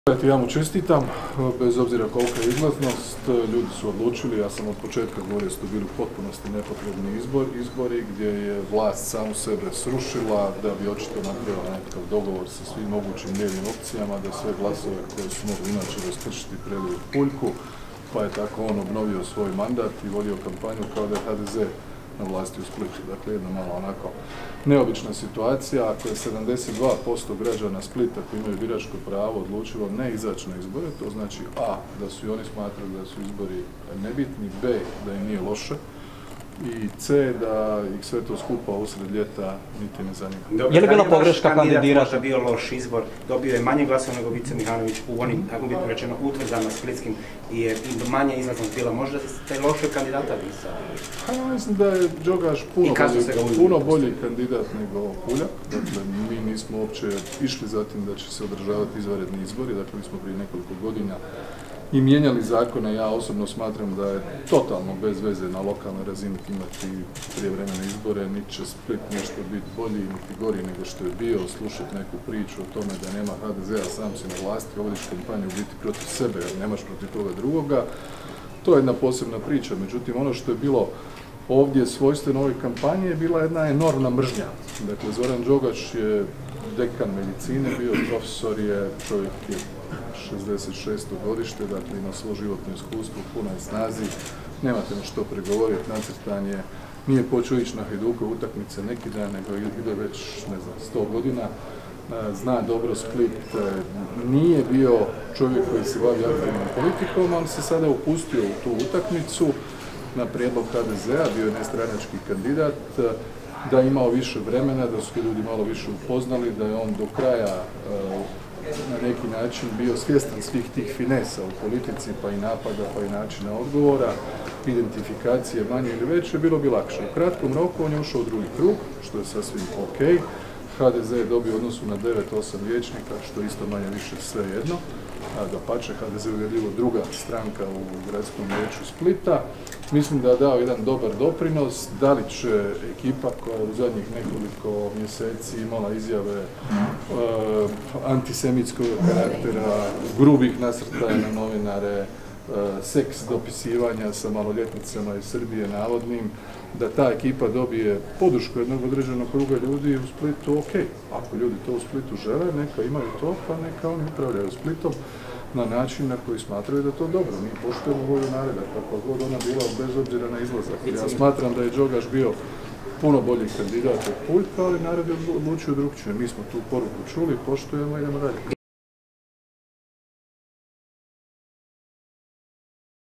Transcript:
Ja mu čestitam, bez obzira kolika je izlaznost, ljudi su odlučili, ja sam od početka govorio da su bili u potpunosti nepotrebni izbori gdje je vlast samu sebe srušila da bi očito napravila nekakav dogovor sa svim mogućim lijevim opcijama, da sve glasove koje su mogli inače raskršiti preliju u puljku, pa je tako on obnovio svoj mandat i vodio kampanju kao da je HDZ na vlasti u Splitu. Dakle, jedna malo onako neobična situacija. Ako je 72% građana Splita koji imaju biračko pravo odlučilo ne izaći na izbore, to znači A, da su i oni smatrali da su izbori nebitni, B, da im nije loše i C, da ih sve to skupa usred ljeta niti ne zanima. Je li bila pogreška kandidirati? Možda bio loš izbor, dobio je manje glasova nego Vice Mihanović u onim, tako bi rečeno, utvrdama splitskim i manje izlaznost bila. Možda ste lošoj kandidata vi Ja mislim da je Đogaš puno bolji kandidat nego Puljak. Dakle, mi nismo uopće išli za tim da će se održavati izvanredni izbori. Dakle, mi smo prije nekoliko godina i mijenjali zakone. Ja osobno smatram da je totalno bez veze na lokalnoj razini imati prijevremene izbore, niti će Split nešto biti bolji niti gori nego što je bio, slušati neku priču o tome da nema HDZ-a, sam si na vlasti, vodiš kampanju biti protiv sebe, jer nemaš protiv toga drugoga. To je jedna posebna priča, međutim ono što je bilo ovdje svojstveno ovoj kampanji je bila jedna enormna mržnja. Dakle, Zoran Đogaš je dekan medicine, bio profesor je, čovjek je 66. godište, dakle ima svo životno iskustvo, puno je snazi, nemate na što pregovoriti, nacrtan je, nije počeo ići na Hajdukove utakmice neki dan, nego ide već, ne znam, 100 godina, zna dobro Split, nije bio čovjek koji se bavi aktivnom politikom, ali se sada upustio u tu utakmicu na prijedlog HDZ-a, bio je nestranački kandidat, da je imao više vremena, da su ljudi malo više upoznali, da je on do kraja na neki način bio svjestan svih tih finesa u politici, pa i napada, pa i načina odgovora, identifikacije manje ili veće, bilo bi lakše. U kratkom roku on je ušao u drugi krug, što je sasvim ok. HDZ je dobio u odnosu na 9-8 vijećnika, što isto manje više sve jedno. Dapače, HDZ je uvjerljivo druga stranka u gradskom vijeću Splita. Mislim da je dao jedan dobar doprinos. Da li će ekipa koja je u zadnjih nekoliko mjeseci imala izjave antisemitskog karaktera, grubih nasrtaja na novinare, seks dopisivanja sa maloljetnicama iz Srbije navodnim, da ta ekipa dobije podršku jednog određenog kruga ljudi u Splitu, ok. Ako ljudi to u Splitu žele, neka imaju to, pa neka oni upravljaju Splitom na način na koji smatruju da je to dobro. Mi poštujemo volju naroda, kako god ona bila bez obzira na izlazak. Ja smatram da je Đogaš bio puno bolji kandidat od Puljka, ali narod je odlučio drugčije. Mi smo tu poruku čuli, poštujemo i idemo dalje.